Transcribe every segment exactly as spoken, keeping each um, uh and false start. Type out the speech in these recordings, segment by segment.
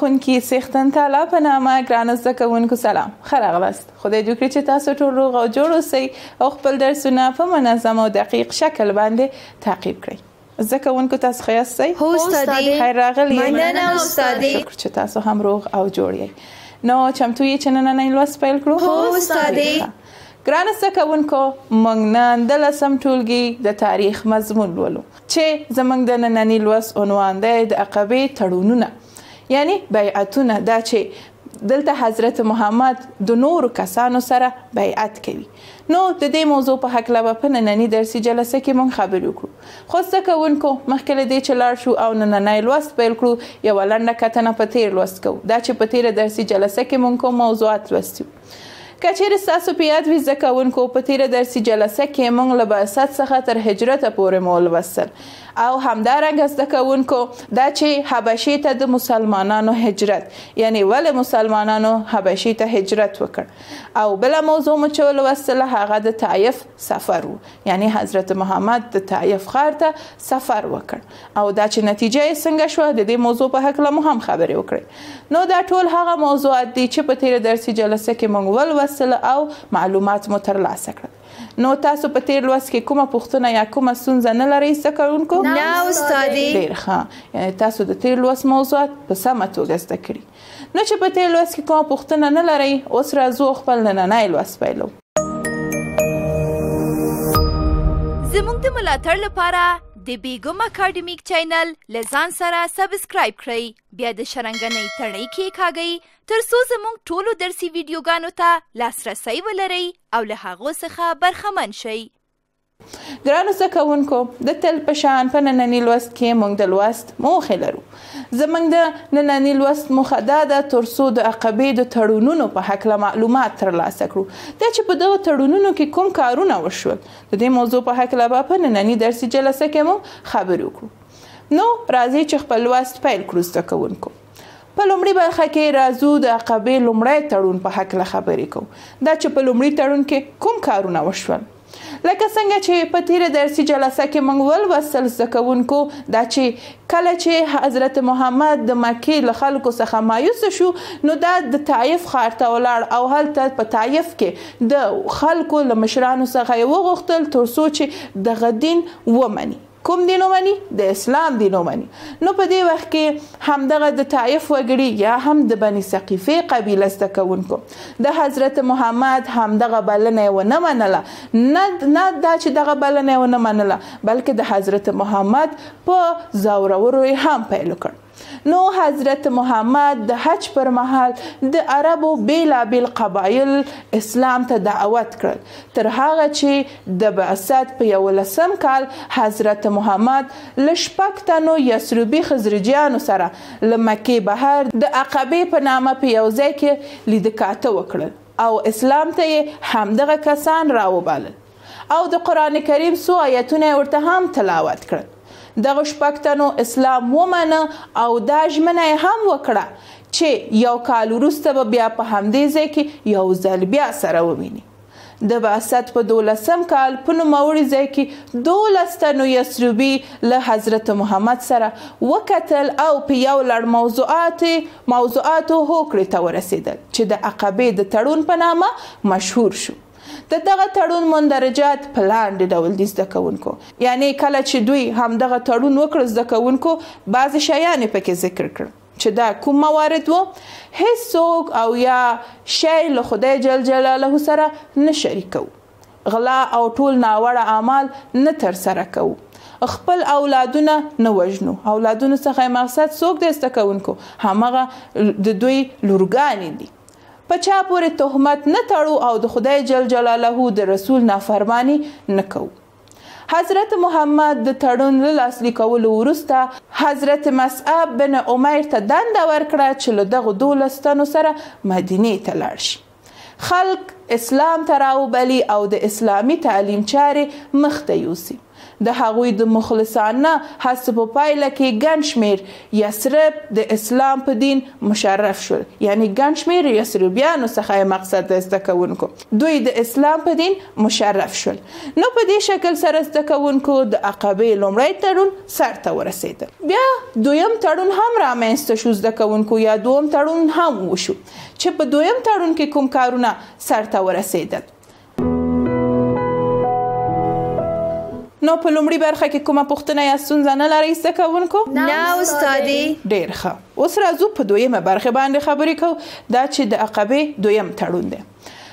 بخونکي څښتن تعالی په نامه ګرانو زده کوونکو سلام ښه راغلاست. خدای دې وکړي چې تاسو ټول روغ او جوړ اوسئ او خپل درسونه په منظم او دقیق شکل باندې تعقیب کړئ. زده کوونکو تاسو ښه یاستئ؟ هو استادې. خیر راغلی. مننه استادې. شکر چې تاسو هم روغ او جوړ یئ. نو چمتو یې چې نننی لوست پیل کړو؟ هو استادې. ګرانو زده کوونکو موږ نن د لسم ټولګي د تاریخ مضمون لولو چې زموږ د ننني لوست عنوان دی د عقبې تړونونه، یعنی بیعتونه. دا چې دلته حضرت محمد د نورو کسانو سره بیعت کوي. نو د دې موضوع په هکله به په ننني درسي جلسه کې موږ خبرې وکړو. خو زده کوونکو مخکې له دې چې لاړ شو او نننی لوست پیل کړو یوه لنډه کتنه په تیر لوست کوو. دا چې په تیره درسي جلسه کې موږ کوم موضوعات لوستي وو. که چیرې ستاسو په یاد وي زده کوونکو په تیره درسي جلسه کې موږ له بعثت څخه تر هجرته پورې مو ولوستل او همدارنګه زده کوونکو دا چې حبشې ته د مسلمانانو هجرت، یعنی ولې مسلمانانو حبشې ته هجرت وکړ، او بله موضوع مو چې ولوستله هغه د طایف سفر و، یعنی حضرت محمد د طایف ښار ته سفر وکړ او دا چې نتیجه یې څنګه شوه د دې موضوع په هکله مو هم خبرې وکړې. نو دا ټول هغه موضوعات دي چې په تیره درسي جلسه کې موږ ولوستل او معلومات مو ترلاسه کړل. نو تاسو په تیر لوست کې کومه پوښتنه یا کومه ستونزه نه لرئ زده کوونکو؟ نه استادې. ډېر ښه، یعنی تاسو د تیر لوست موضوعات په سمه توګه زده کړي. نو چې په تیر لوست کې کومه پوښتنه نه لرئ اوس راځو خپل نننی لوست پیلو. زموږ د ملاتړ لپاره د بیګم اکاډمیک چینل لزان سره سبسکرایب کړئ، بیا د شرنګنۍ تڼۍ کېکاږئ ترڅو زموږ ټولو درسي ویډیوګانو ته لاسرسی ولرئ او له هغو څخه برخمن شئ. ګرانو زده کوونکو د تل په شان په ننني لوست کې موږ د لوست موخې لرو. زموږ د ننني لوست موخه دا ده ترڅو د عقبې د تړونونو په هکله معلومات ترلاسه کړو. دا چې په دغه تړونونو کې کوم کارونه وشول د دې موضوع په هکله به په ننني درسي جلسه کې مو خبرې وکړو. نو راځئ چې خپل لوست پیل کړو زده کوونکو. په لومړي برخه کې راځو د عقبې لومړی تړون په هکله خبرې کوو. دا چې په لومړي تړون کې کوم کارونه وشول، لکه څنګه چې په تیره درسي جلسه کې موږ ولوستل زده کوونکو، دا چې کله چې حضرت محمد د مکې له خلکو څخه مایوسه شو نو دا د طایف ښار ته ولاړ او هلته په طایف کې د خلکو له مشرانو څخه یې وغوښتل تر څو چې دغه دین ومني. کوم دین ومني؟ د اسلام دین ومني. نو په دې وخت کې همدغه د طایف وګړي یا هم د بني ثقیفې قبیله زده کوونکو د حضرت محمد همدغه بلنه یې ونه منله، نه نه دا چې دغه بلنه یې ونه منله بلکې د حضرت محمد په زورورو یې هم پیل وکړ. نو حضرت محمد د حج پر مهال د عربو بیلابیل قبایل اسلام ته دعوت کړل، تر هغه چې د بعثت په یولسم کال حضرت محمد له شپږ تنو یثربي خزرجیانو سره له مکې بهر د عقبې په نامه په یو ځای کې لیدکاته وکړل او اسلام ته یې همدغه کسان راوبالل او د قرآن کریم څو آیتونه ورته هم تلاوت کړل. دغه شپږ تنو اسلام ومنه او دا ژمنه یې هم وکړه چې یو کال وروسته به بیا په همدې ځای کې یو ځل بیا سره وویني. د بعثت په دولسم کال په نوموړي ځای کې دولس تنو یثربي له حضرت محمد سره وکتل او په یو لړ موضوعات موضوعاتو هوکړې ته ورسېدل چې د عقبې د تړون په نامه مشهور شو. د دغه تړون مندرجات په لاندې ډول دي زده کوونکو، یعنی کله چې دوی همدغه تړون وکړ زده کوونکو بعضې شیان یې پکې ذکر کړ چې دا کوم موارد و. هیڅوک او یا شی له خدای جل جلاله سره نه شریکو، غلا او ټول ناوړه اعمال نه ترسره کوو، خپل اولادونه نه وژنو. اولادونو څخه مقصد څوک دی زده کوونکو؟ همغه د دوی لورګانې دي. په چا پورې تهمت نه تړو او د خدای جل جلاله د رسول نافرمانی نه کوو. حضرت محمد د تړون له لاسلیک کولو وروسته حضرت مصعب بن عمیر ته دنده ورکړه چې له دغو دولس تنو سره مدینې ته لاړ شي، خلک اسلام ته راوبلي او د اسلامي تعلیم چارې مخ ته یوسي. د هغوی د مخلصانه هڅو په پایله کې ګڼ شمېر یثرب د اسلام په دین مشرف شول. یعنی ګڼ شمېر یثربیانو څخه یې مقصد د زده کوونکو دوی د اسلام په دین مشرف شول. نو په دې شکل سره زده کوونکو د عقبې لومړی تړون سرته ورسېدل. بیا دویم تړون هم رامنځته شو زده کوونکو یا دویم تړون هم وشو چې په دویم تړون کې کوم کارونه سرته ورسېدل. نو په لومړي برخه کې کومه پوښتنه یا ستونزه نه لرئ زده کوونکو؟ نه استادې. ډېر ښه. اوس راځو په دویمه برخه باندې خبرې کوو. دا چې د عقبې دویم تړون دی.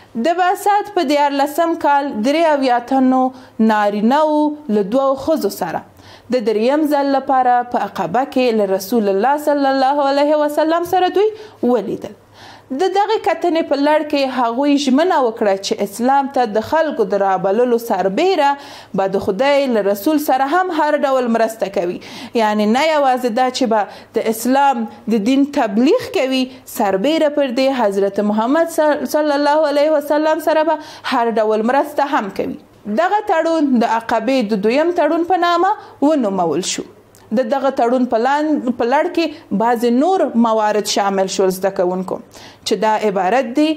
د بعثت په دیارلسم کال درې اویا تنو نارینه‌و له دوو ښځو سره د دریم ځل لپاره په عقبه کې له رسول الله صلی الله علیه وسلم سره دوی ولیدل. د دغه کتنې په لړ کې هغوی ژمنه وکړه چې اسلام ته د خلکو د رابللو سربیره به د خدای له رسول سره هم هر ډول مرسته کوي. یعنی نه یوازې دا چې به د اسلام د دین تبلیغ کوي، سربیره پر دې حضرت محمد صلی الله علیه وسلم سره به هر ډول مرسته هم کوي. دغه تړون د عقبې د دویم تړون په نامه ونومول شو. د دغه تړون په لړ کې بعضې نور موارد شامل شول زده کوونکو چې دا عبارت دي: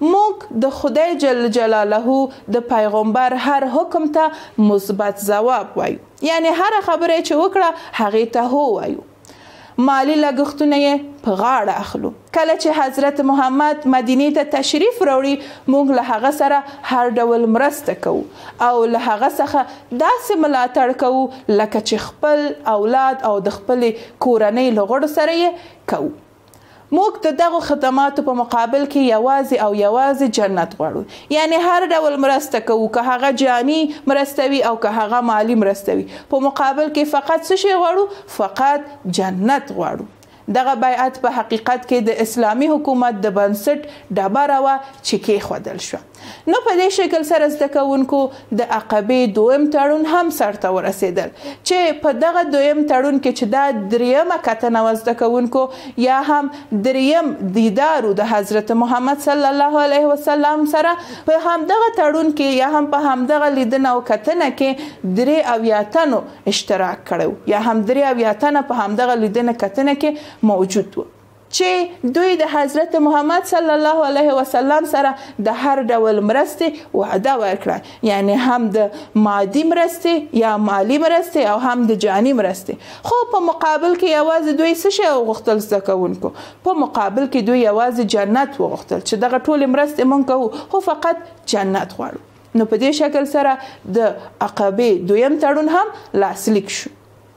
موږ د خدای جل جلاله د پیغمبر هر حکم ته مثبت ځواب وایو، یعنی هر خبره چې وکړه هغې ته هو وایو. مالی لګښتونه یې په غاړه اخلو. کله چې حضرت محمد مدینې ته تشریف راوړي موږ له هغه سره هر ډول مرسته کوو او له هغه څخه داسې ملاتړ کوو لکه چې خپل اولاد او د خپلې کورنۍ له غړو سره یې کوو. موږ د دغو خدماتو په مقابل کې یوازې او یوازې جنت غواړو. یعنی هر ډول مرسته کوو، که هغه جانی مرسته وي او که هغه مالی مرسته وي. په مقابل کې فقط څه شی غواړو؟ فقط جنت غواړو. دغه بیعت په حقیقت کې د اسلامي حکومت د بنسټ ډبره وه چې کېښودل شوه. نو په دې شکل سره زده کوونکو د عقبې دویم تړون هم سرته ورسېدل چې په دغه دویم تړون کې چې دا دریمه کتنه وه زده کوونکو یا هم دریم دیدار د حضرت محمد صلی الله علیه وسلم سره، په همدغه تړون کې یا هم په همدغه لیدنه او کتنه کې درې اویا تنو اشتراک کړی یا هم درې اویا تنه په همدغه لیدنه کتنه کې موجود وو چې دوی د حضرت محمد صلی الله علیه وسلم سره د هر ډول مرستې وعده ورکړه. یعنی هم د مادي مرستې یا مالی مرستې او هم د جانی مرستې. خو په مقابل کې یوازې دوی څه شی وغوښتل زده کوونکو؟ په مقابل کې دوی یوازې جنت وغوښتل چې دغه ټولې مرستې موږ کوو خو فقط جنت غواړو. نو په دې شکل سره د عقبې دویم تړون هم لاسلیک شو.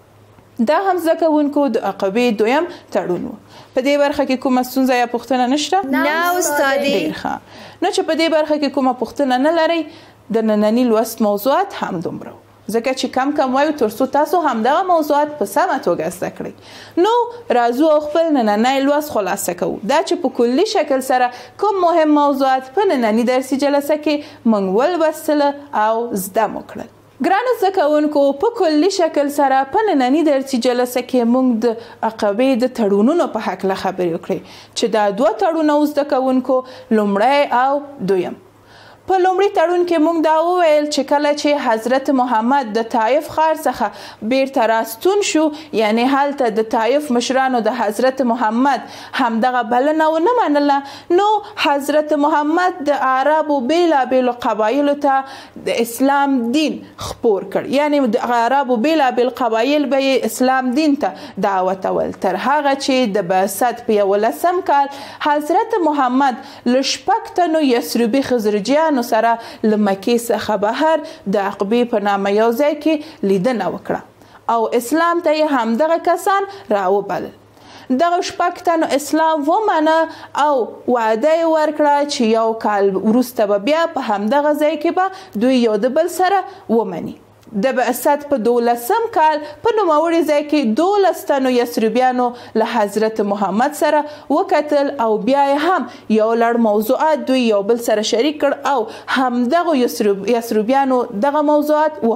دا هم زده کوونکو د عقبې دویم تړون و. په دې برخه کې کومه ستونزه یا پوښتنه نشته؟ نه استادې. ډېر ښه. نو چې په دې برخه کې کومه پوښتنه نه لرئ د ننني لوست موضوعات هم دومره و. ځکه چې کم کم وایو تر څو تاسو همدغه موضوعات په سمه توګه زده کړئ. نو راځو او خپل نننی لوست خلاصه کوو. دا چې په کلي شکل سره کوم مهم موضوعات په ننني درسي جلسه کې موږ ولوستله او زده مو کړل. ګرانو زده کوونکو، په کلي شکل سره په ننني درسي جلسه کې موږ د عقبې د تړونونو په هکله خبرې وکړې چې دا دوه تړونه زده کوونکو، لومړی او دویم. په لومړي تړون کې موږ دا وویل چې کله چې حضرت محمد د طائف ښار څخه بیرته راستون شو، یعنی هلته د طائف مشرانو د حضرت محمد همدغه بلنه ونه منله، نو حضرت محمد د عربو بیلابیلو قبایلو ته د اسلام دین خپور کړ. یعنی د عربو بیلابیل قبایل به یې اسلام دین ته دعوتول تر هغه چې د بعثت په یولسم کال حضرت محمد له شپږ تنو یثربي خزرجیان سره له مکې څخه بهر د عقبې په نامه یو ځای کې لیدنه وکړه او اسلام ته یې همدغه کسان راوبلل. دغه شپږ تنو اسلام ومنه او وعده یې ورکړه چې یو کال وروسته به بیا په همدغه ځای کې به دوی یو د بل سره ومني. د بعثت په دولسم کال په نوموړي ځای کې دولس تنو یثربیانو له حضرت محمد سره وکتل او بیا یې هم یو لړ موضوعات دوی یو بل سره شریک کړ او همدغه یثربیانو دغه موضوعات ومنل.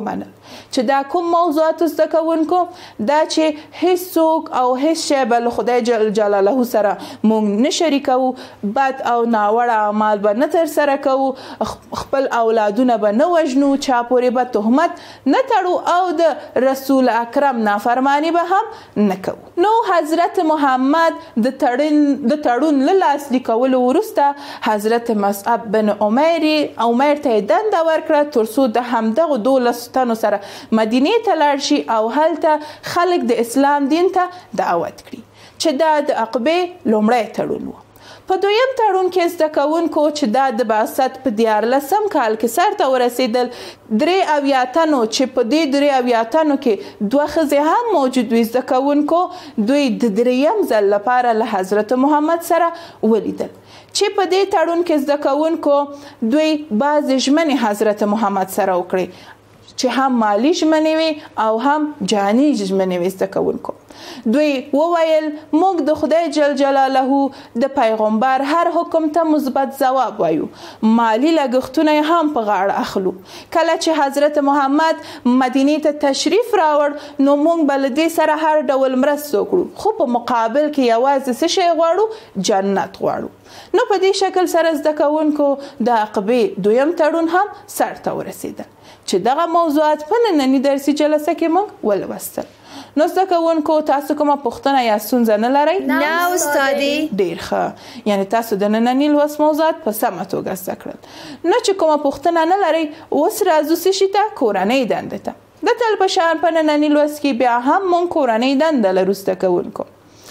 چې دا کوم موضوعات زده کوونکو دا چې هیڅوک او هیڅ شی به له خدای جل جلاله سره موږ نه شریکوو، بد او ناوړه اعمال به نه ترسره کوو، خپل اولادونه به نه وژنو، چا پورې به تهمت نه تړو او د رسول اکرم نافرمانی به هم نه کوو. نو حضرت محمد د تړون له لاسلیک کولو وروسته حضرت مصعب بن عمیر عمیر ته دنده ورکړه تر څو د همدغه دولسو تنو سره مدینې ته لاړ شي او هلته خلک د اسلام دین ته دعوت کړي، چې دا د عقبې لومړی تړون و. په دویم تړون کې زده کوونکو چې دا د بعثت په دیارلسم کال کې سرته ورسېدل، درې اویا تنو چې په دې درې اویا تنو کې دوه ښځې هم موجود وي زده کوونکو دوی د درېیم ځل لپاره له حضرت محمد سره ولیدل، چې په دې تړون کې زده کوونکو دوی بعضې ژمنې حضرت محمد سره وکړې چې هم مالی ژمنې وي او هم جاني ژمنې وي. زده کوونکو دوی وویل موږ د خدای جل جلاله د پیغمبر هر حکم ته مثبت ځواب وایو، مالی لګښتونه هم په غاړه اخلو. کله چې حضرت محمد مدینې ته تشریف راوړ نو موږ به له دې سره هر ډول مرسته وکړو، خو په مقابل کې یوازې څه شی غواړو؟ جنت غواړو. نو په دې شکل سره زده کوونکو د عقبې دویم تړون هم سرته ورسېدل، چې دغه موضوعات په نننۍ درسي جلسه کې موږ ولوستل. نو زده کوونکو تاسو کومه پوښتنه یا ستونزه نه لرئ؟ نه استادي. ډېر ښه، یعنی تاسو د نننۍ لوست موضوعات په سمه توګه زده کړل. نو چې کومه پوښتنه نه لرئ اوس راځو څه شي ته؟ کورنۍ دندې ته. د تل په شان په نننۍ لوست کې بیا هم موږ کورنۍ دنده لرو زده کوونکو.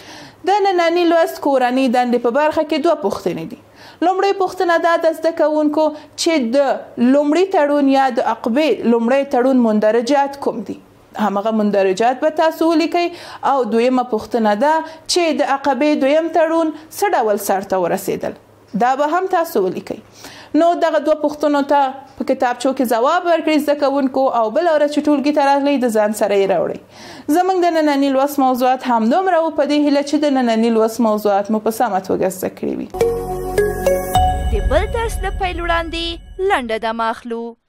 د نننۍ لوست کورنۍ دندې په برخه کې دوه پوښتنې دي. لومړی پوښتنه دا د زده کوونکو چې د لومړي تړون یا د عقبې لومړی تړون مندرجات کوم دي؟ همغه مندرجات به تاسو ولیکئ. او دویمه پوښتنه ده چې د عقبې دویم تړون څه ډول سرته ورسېدل؟ دا به هم تاسو ولیکئ. نو دغه دوه پوښتنو ته په کتابچو کې ځواب ورکړئ زده کوونکو، او بله ورځ چې ټولګي ته راغلئ د ځان سره یې راوړئ. زموږ د نننۍ لوست موضوعات همدومره وو، په دې هیله چې د نننۍ لوست موضوعات مو په سمه توګه زده کړي وي. د بل درس د پیل وړاندې لنډه دمه اخلو.